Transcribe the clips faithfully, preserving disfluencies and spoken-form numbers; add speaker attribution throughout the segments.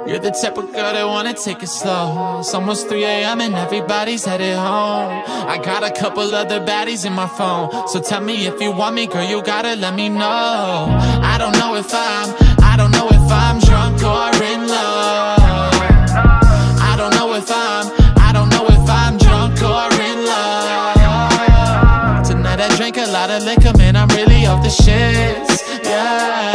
Speaker 1: You're the type of girl that wanna take it slow. It's almost three A M and everybody's headed home. I got a couple other baddies in my phone, so tell me if you want me, girl, you gotta let me know. I don't know if I'm, I don't know if I'm drunk or in love. I don't know if I'm, I don't know if I'm drunk or in love. Tonight I drank a lot of liquor, man, I'm really off the shits, yeah.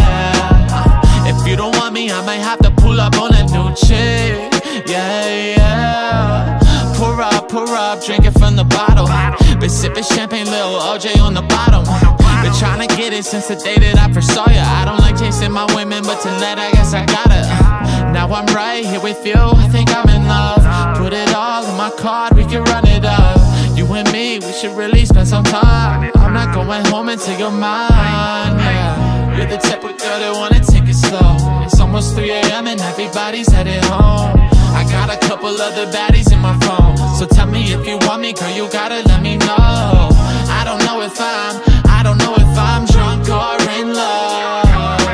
Speaker 1: If you don't want me, I might have to pull up on a new chick, yeah, yeah. Pour up, pour up, drink it from the bottle. Been sipping champagne, little O J on the bottom. Been trying to get it since the day that I first saw ya. I don't like chasing my women, but tonight I guess I gotta. Now I'm right here with you, I think I'm in love. Put it all in my card, we can run it up. You and me, we should really spend some time. I'm not going home until you're mine, yeah. You're the type of girl that wanna take it slow. It's almost three A M and everybody's headed home. I got a couple other baddies in my phone, so tell me if you want me, girl, you gotta let me know. I don't know if I'm, I don't know if I'm drunk or in love.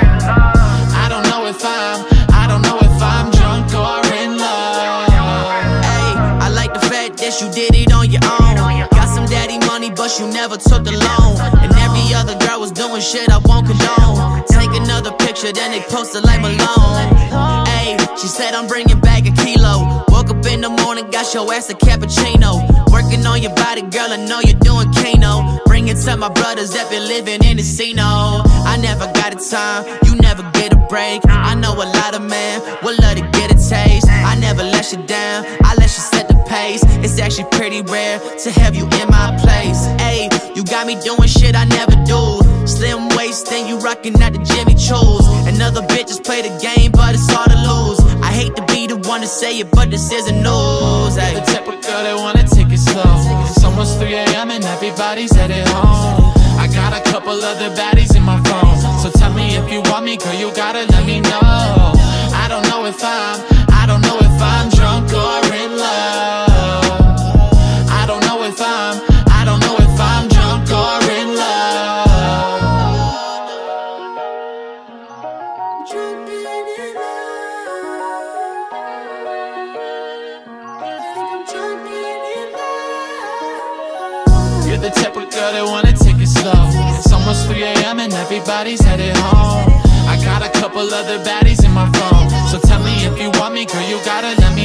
Speaker 1: I don't know if I'm, I don't know if I'm drunk or in love.
Speaker 2: Hey, I like the fact that you did it on your own. Got some daddy money, but you never took the loan. And every other girl was doing shit I won't condone. Take another picture, then they post it like Malone. Hey, she said I'm bringing back a kilo. Woke up in the morning, got your ass a cappuccino. Working on your body, girl, I know you're doing Kano. Bring it to my brothers that been living in the casino. I never got a time, you never get a break. I know a lot of men will love to get a taste. I never let you down, I let you set the pace. It's actually pretty rare to have you in my place. Hey, you got me doing shit I never do. Slim waist and you rockin' out the Jimmy Choos. And other bitches play the game, but it's hard to lose. I hate to be the one to say it, but this isn't news. Hey.
Speaker 1: You're the type of girl that wanna take it slow. It's almost three A M and everybody's headed home. I got a couple other baddies in my phone, so tell me if you want me, girl, you gotta let me know. I don't know if I'm, I don't know if I'm drunk or in love. I don't know if I'm, I don't know if I'm drunk or in love. You're the type of girl that wanna take it slow. It's almost three A M and everybody's headed home. I got a couple other baddies in my phone, so tell me if you want me, girl, you gotta let me